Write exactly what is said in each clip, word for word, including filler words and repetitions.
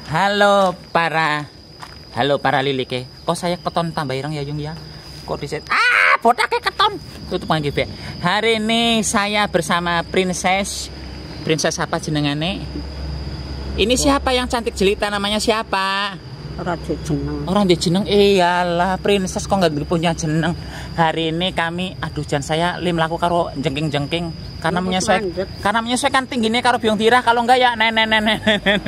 Halo para Halo para lilike. Kok saya keton tambah ireng ya Yung ya? Kok diset ah botaknya keton. Tutup lagi be. Hari ini saya bersama Princess. Princess apa jenengane? Ini siapa yang cantik jelita, namanya siapa? Orang di jeneng. Orang di jeneng. Iyalah Princess kok nggak punya jeneng. Hari ini kami aduh jan saya lim laku karo jengking-jengking karena menyesuaikan karena menyesuaikan tingginya karo biung tirah, kalau enggak ya nenek nenek.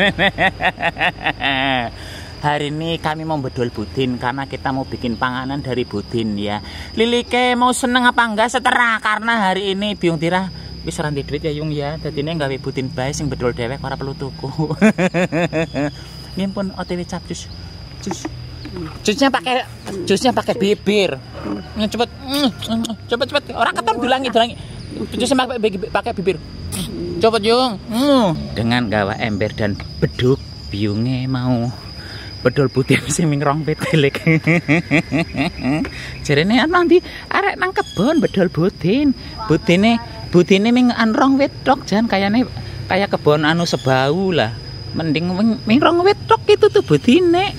Hari ini kami mau bedol budin karena kita mau bikin panganan dari budin ya. Lilike mau seneng apa enggak setera karena hari ini biung tirah wis ranti duit ya Yung ya. Dadine gawe budin bae sing bedol dewek ora perlu tuku. Ngimpun O T W cap jus. Jus. Jusnya pakai jusnya pakai bibir. Cepet. Cepet cepet. Orang keton dulangi dulangi. Jusnya pakai pakai bibir. Cepet Yung. Dengan gawa ember dan beduk biunge mau bedol budin sing ming rong petelik. Jarene nanti arek nang kebon bedol budin. Budine budine ming an rong wit tok jan kayane kaya kebon anu sebau lah. Mending ming rong wit tok itu tuh budine.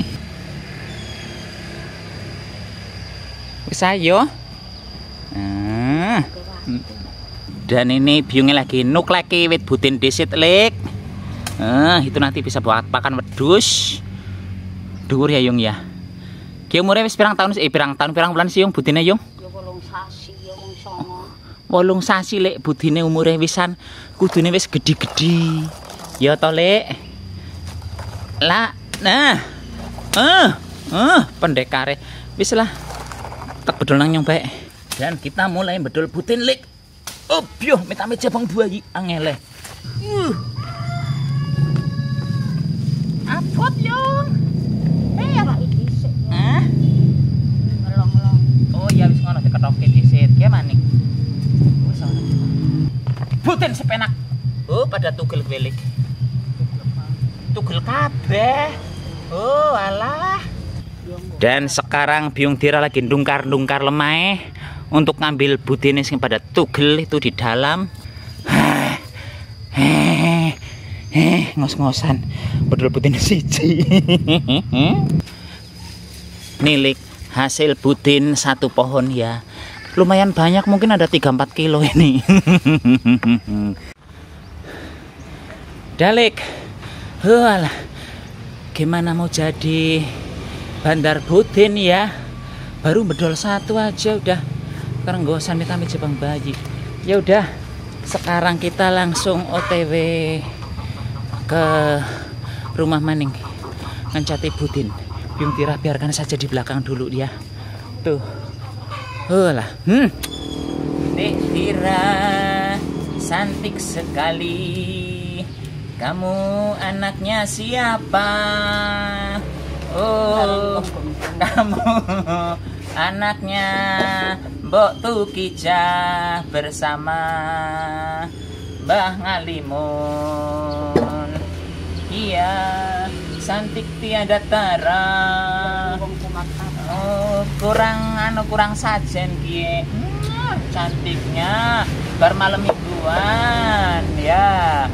Wis ayo. Nah. Dan ini biungnya lagi nuk lagi wit budin disit lik. Nah, itu nanti bisa buat pakan wedhus. Dhuwur ya Yung ya. Ki umure wis pirang tahun eh pirang tahun pirang bulan sih Yung budine Yung? Ya wolung sasi ya wong songo. wolung sasi lek budine umure wisan kudune wis gedhi-gedhi. Ya to lek. Lah, nah. Eh, eh pendekare. Wis lah. Tak bedol nang nyong bae. Dan kita mulai bedol budin lek. Oh, biyo mitame jabang bayi angele. Uh. Apot Yung. Eh, ora iki sik. Hah? Ngelong-ngelong. Oh iya wis ngono diketokke disit. Ki maning. Wis ono. Budin sepenak. Oh, pada tugel welik. Tugel kabeh. Oh, alah. Dan sekarang biung tira lagi ndungkar-ndungkar lemah untuk ngambil budine sing pada tugel itu di dalam. Heh. Eh, ngos-ngosan bedol budin siji. Nilik hasil budin satu pohon ya. Lumayan banyak, mungkin ada tiga empat kilo ini. Dalik. Walah. Gimana mau jadi bandar budin ya? Baru bedol satu aja udah kerenggosan ditambah jabang bayi. Ya udah. Sekarang kita langsung O T W ke rumah maning ngancati budin. Biung tirah biarkan saja di belakang dulu dia. Tuh. Hulah. Hmm. Nek Tira cantik sekali. Kamu anaknya siapa? Oh, kamu anaknya Mbok Tukija bersama Mbah Ngalimun. Iya, cantik tiada tara. Oh, kurang anu kurang sajen kie. Hmm, cantiknya bar malam mingguan ya.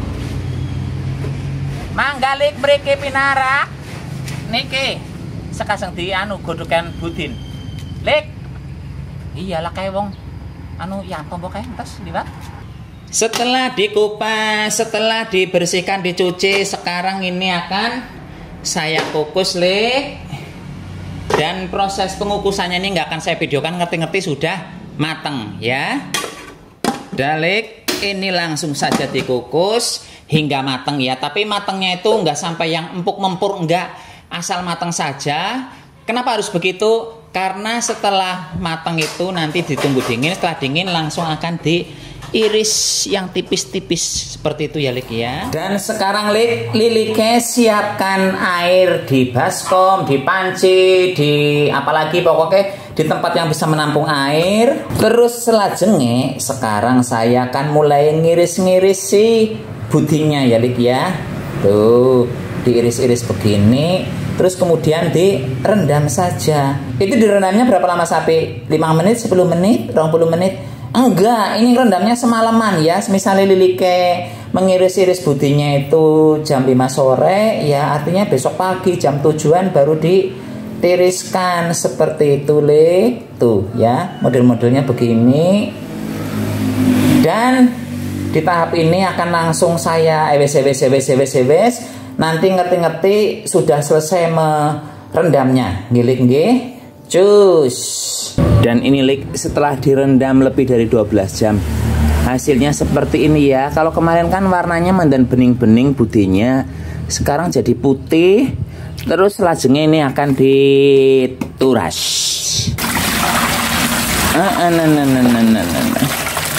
Manggalik mriki pinarak. Niki sekaseng di anu godokan budin. Lik. Iyalah kae wong anu yang tombok kae entas liwat. Setelah dikupas, setelah dibersihkan, dicuci, sekarang ini akan saya kukus Lik. Dan proses pengukusannya ini nggak akan saya videokan, ngerti-ngerti sudah mateng ya. Dalik, ini langsung saja dikukus hingga mateng ya. Tapi matengnya itu nggak sampai yang empuk mempur, enggak, asal mateng saja. Kenapa harus begitu? Karena setelah mateng itu nanti ditunggu dingin, setelah dingin langsung akan diiris yang tipis-tipis seperti itu ya Lik ya. Dan sekarang Lik, Lilike siapkan air di baskom, di panci, di apalagi pokoknya di tempat yang bisa menampung air. Terus selajengnya sekarang saya akan mulai ngiris-ngiris si budingnya ya Lik ya. Tuh, diiris-iris begini. Terus kemudian direndam saja. Itu direndamnya berapa lama Sapi? lima menit, sepuluh menit, dua puluh menit? Enggak, ini rendamnya semalaman ya. Misalnya Lilike mengiris-iris budinya itu jam lima sore, ya artinya besok pagi jam tujuan baru ditiriskan seperti itu, Lek. Tuh ya, model-modelnya begini. Dan di tahap ini akan langsung saya wes wes wes wes wes nanti ngerti-ngerti sudah selesai merendamnya. Ngilik nggih. Cus. Dan ini, Lek, setelah direndam lebih dari dua belas jam. Hasilnya seperti ini ya. Kalau kemarin kan warnanya mandan bening-bening budinya, sekarang jadi putih. Terus lajengnya ini akan dituras. Ah, nah, nah, nah, nah, nah, nah.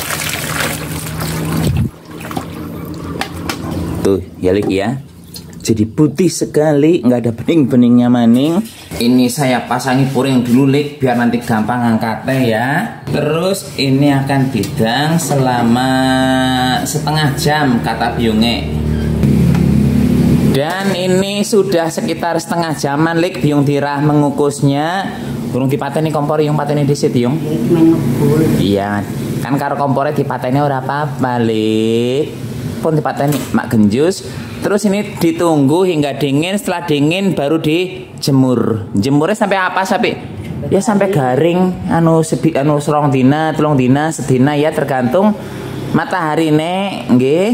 Tuh ya, Lik ya. Jadi putih sekali, nggak ada bening-beningnya maning. Ini saya pasangi puring dulu, Lik, biar nanti gampang angkatnya ya. Terus ini akan bidang selama setengah jam kata biungnya. Dan ini sudah sekitar setengah jaman, Lik, biung tirah mengukusnya. Burung dipateni kompor yung pateni disit yung. Iya, kan karo kompornya dipateni ora apa-apa, Lik. Pun dipateni mak genjus. Terus ini ditunggu hingga dingin. Setelah dingin baru dijemur. Jemurnya sampai apa? Sampai ya sampai garing. Anu sebi anu serong dina, telung dina, sedina ya tergantung matahari nek, nggih.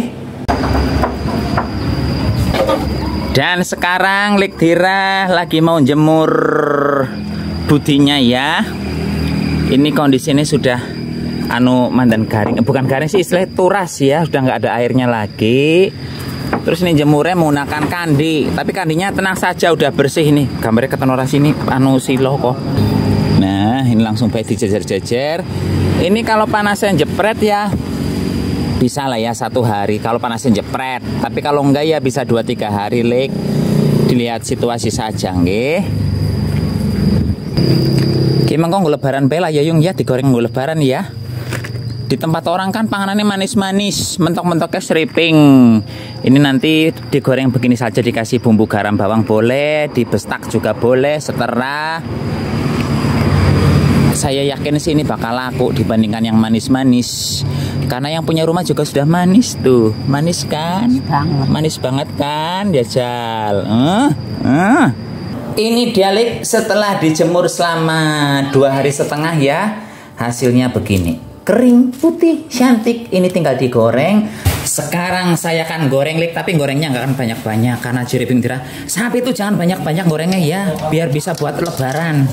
Dan sekarang Lik Dira lagi mau jemur budinya ya. Ini kondisinya sudah anu mandan garing, bukan garing sih, istilah turas ya, sudah nggak ada airnya lagi. Terus ini jemurnya menggunakan kandi, tapi kandinya tenang saja udah bersih. Ini gambarnya ketenora sini anu silo kok. Nah ini langsung baik dijejer-jejer. Ini kalau panasnya jepret ya bisa lah ya satu hari kalau panasnya jepret. Tapi kalau enggak ya bisa dua tiga hari, Lik. Dilihat situasi saja nggih. Gimana kok lebaran bela ya yung ya, digoreng lebaran ya. Di tempat orang kan panganannya manis-manis, mentok-mentoknya seriping. Ini nanti digoreng begini saja, dikasih bumbu garam bawang boleh, dibestak juga boleh, setera. Saya yakin sih ini bakal laku dibandingkan yang manis-manis. Karena yang punya rumah juga sudah manis tuh, manis kan? Banget. Manis banget kan, Jajal. Uh, uh. Ini dia, Lik, setelah dijemur selama dua hari setengah ya, hasilnya begini. Kering, putih, cantik. Ini tinggal digoreng. Sekarang saya akan goreng, Lik, tapi gorengnya nggak akan banyak-banyak karena Jeriping Dira. Sapi itu jangan banyak-banyak gorengnya ya, biar bisa buat lebaran.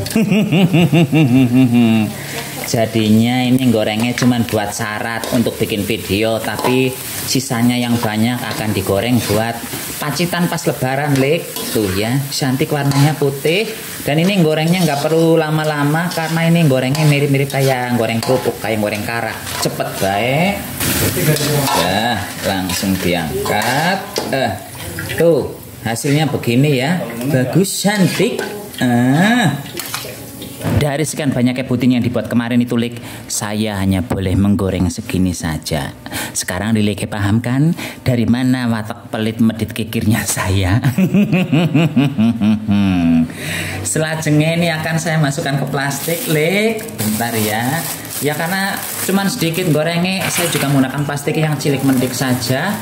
Jadinya ini gorengnya cuma buat syarat untuk bikin video, tapi sisanya yang banyak akan digoreng buat pacitan pas lebaran, Lik. Tuh ya, cantik, warnanya putih. Dan ini gorengnya nggak perlu lama-lama karena ini gorengnya mirip-mirip kayak goreng kerupuk, kayak goreng karak. Cepet baik. Nah, langsung diangkat. Eh, tuh hasilnya begini ya, bagus, cantik. Ah. Dari sekian banyaknya puding yang dibuat kemarin itu, Lik, saya hanya boleh menggoreng segini saja. Sekarang Lik paham kan dari mana watak pelit medit kikirnya saya? Selanjutnya ini akan saya masukkan ke plastik, Lik. Bentar ya. Ya karena cuman sedikit gorengnya, saya juga menggunakan plastik yang cilik mendik saja.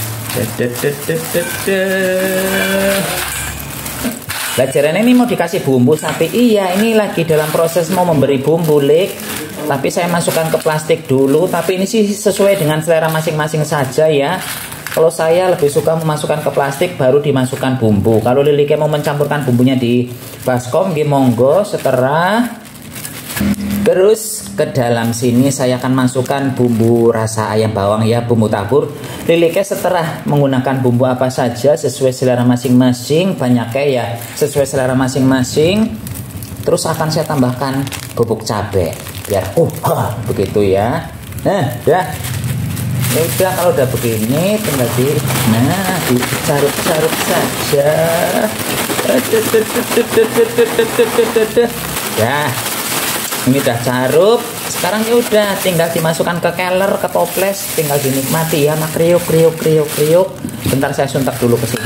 Pelajaran ini mau dikasih bumbu sapi. Iya, ini lagi dalam proses mau memberi bumbu, Lik. Tapi saya masukkan ke plastik dulu. Tapi ini sih sesuai dengan selera masing-masing saja ya. Kalau saya lebih suka memasukkan ke plastik baru dimasukkan bumbu. Kalau Lilike mau mencampurkan bumbunya di baskom, monggo, setera. Terus ke dalam sini saya akan masukkan bumbu rasa ayam bawang ya, bumbu tabur. Lilike setelah menggunakan bumbu apa saja sesuai selera masing-masing, banyaknya ya sesuai selera masing-masing. Terus akan saya tambahkan bubuk cabai biar uh huh, begitu ya. Nah, dah. Ya udah, kalau udah begini tinggal di nah dicarut-carut saja. Ya. Ini udah carut. Sekarang ya udah tinggal dimasukkan ke keler, ke toples, tinggal dinikmati ya, mak kriuk kriuk kriuk kriuk. Bentar saya suntak dulu ke sini.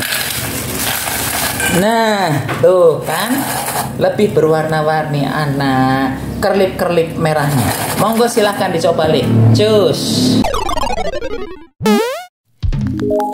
Nah, tuh kan lebih berwarna-warni anak, kerlip-kerlip merahnya. Monggo silahkan dicoba, Lik. Cus. Thank